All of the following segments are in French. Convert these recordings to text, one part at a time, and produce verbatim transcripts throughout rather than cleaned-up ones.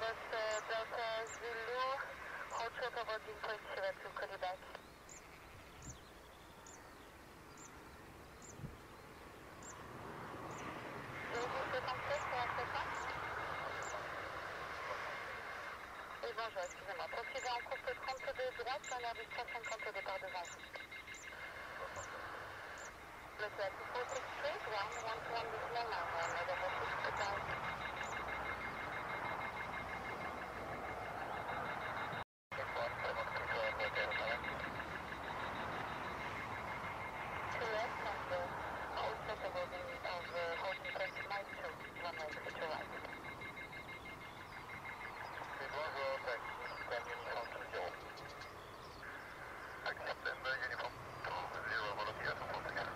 Airbus uh, Delta Zulu, hold short of fourteen point zero two, call you back. Oui, bonjour, excusez-moi. Poursuivez en course trente-deux droite, en Airbus trois cent cinquante au départ devant vous. Le two four six three, ground one two one decimal nine, one double six, goodbye. two left and uh, all set of holding of uh, holding press mile two, one way to your right. Bonjour, taxi, Panda uniform two zero. Accept Panda uniform two zero, volunteer to once again.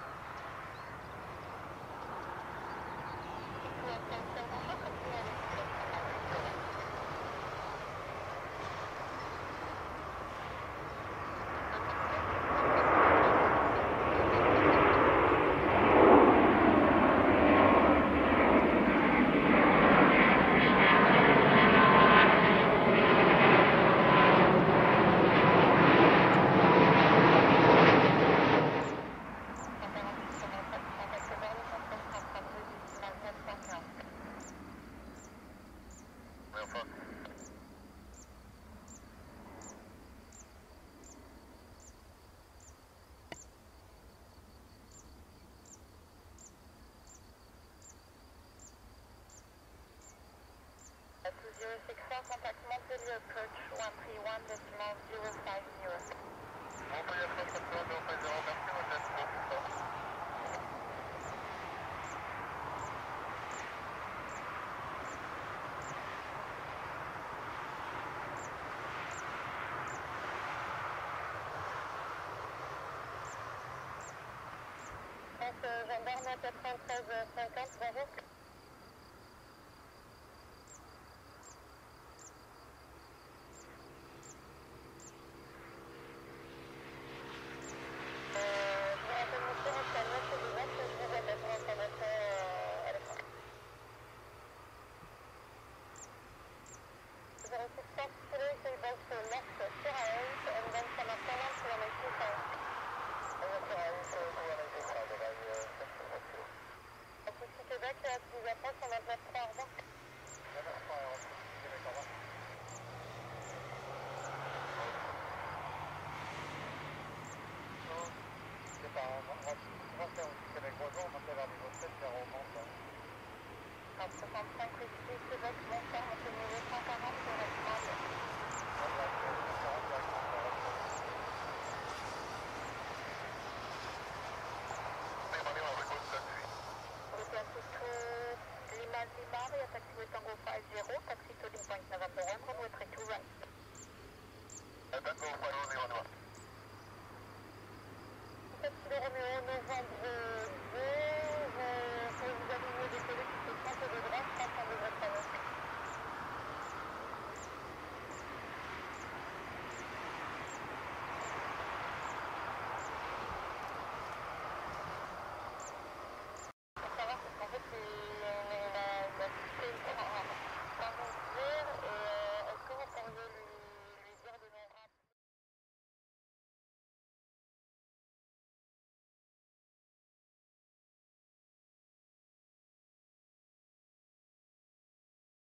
two zero six four, contact Montpellier approach one three one decimal zero five zero. Montpellier approach one three one zero five zero, merci, vous êtes bon, stop. France gendarme quatre-vingt-treize cinquante, bonjour. soixante-cinq, Québec, bonsoir.